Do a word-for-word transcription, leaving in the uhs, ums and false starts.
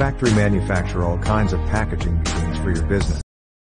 Factory manufacture all kinds of packaging machines for your business.